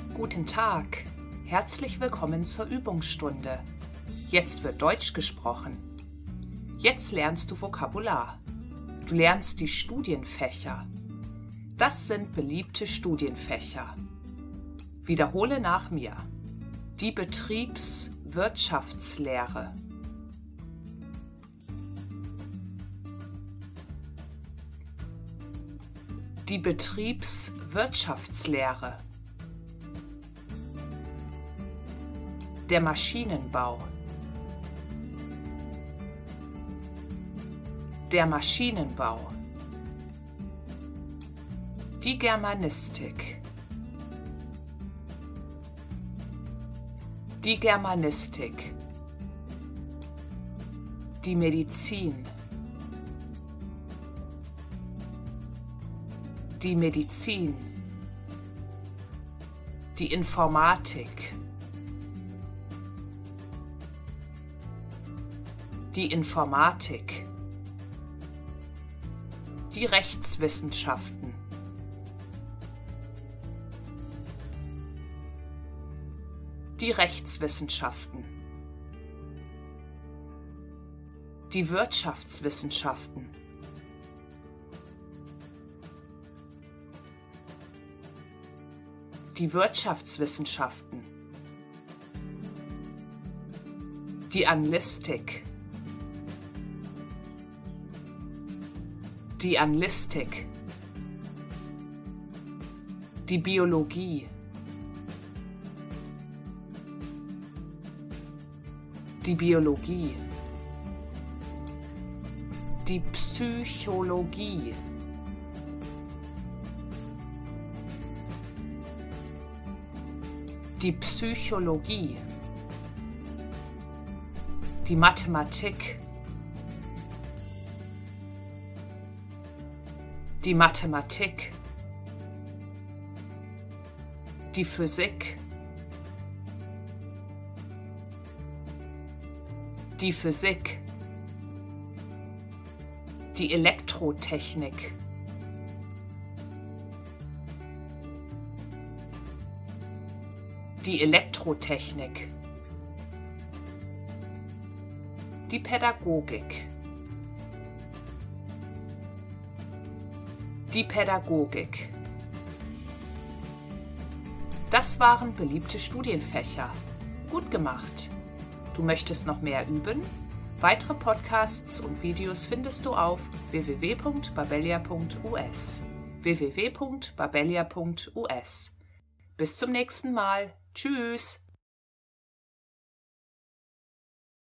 Guten Tag, herzlich willkommen zur Übungsstunde. Jetzt wird Deutsch gesprochen. Jetzt lernst du Vokabular. Du lernst die Studienfächer. Das sind beliebte Studienfächer. Wiederhole nach mir. Die Betriebswirtschaftslehre. Die Betriebswirtschaftslehre. Der Maschinenbau. Der Maschinenbau. Die Germanistik. Die Germanistik. Die Medizin. Die Medizin. Die Informatik. Die Informatik. Die Rechtswissenschaften. Die Rechtswissenschaften. Die Wirtschaftswissenschaften. Die Wirtschaftswissenschaften. Die Anglistik. Die Anglistik. Die Biologie. Die Biologie. Die Psychologie. Die Psychologie. Die Mathematik. Die Mathematik. Die Physik. Die Physik. Die Elektrotechnik. Die Elektrotechnik. Die Pädagogik. Die Pädagogik. Das waren beliebte Studienfächer. Gut gemacht. Du möchtest noch mehr üben? Weitere Podcasts und Videos findest du auf www.babelia.us. www.babelia.us. Bis zum nächsten Mal. Tschüss.